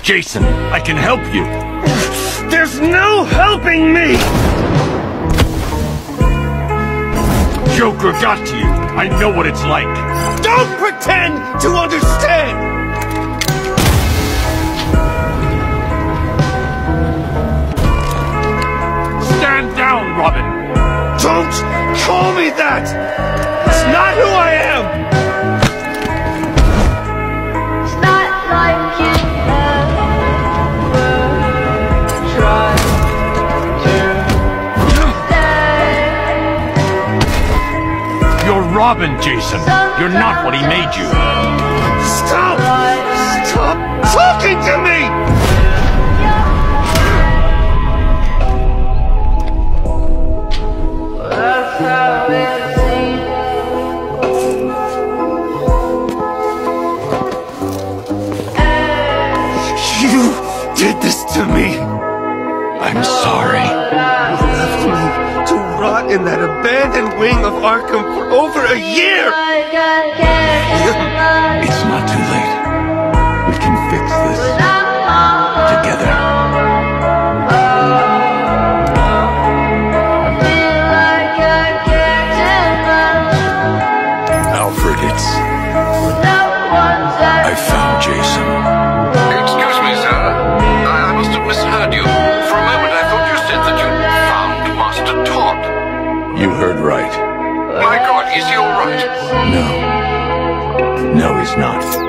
Jason, I can help you. There's no helping me! Joker got to you. I know what it's like. Don't pretend to understand! Stand down, Robin. Don't call me that! It's not who I am! It's not like you ever tried to stay. You're Robin, Jason. You're not what he made you. Stop! Stop talking to me! That's how it seems. You did this to me! I'm sorry. You left me to rot in that abandoned wing of Arkham for over a year! It's not too late. We can fix this together. Alfred, I found Jason. Excuse me, sir. I must have misheard you. For a moment, I thought you said that you'd found Master Todd. You heard right. My God, is he all right? No. No, he's not.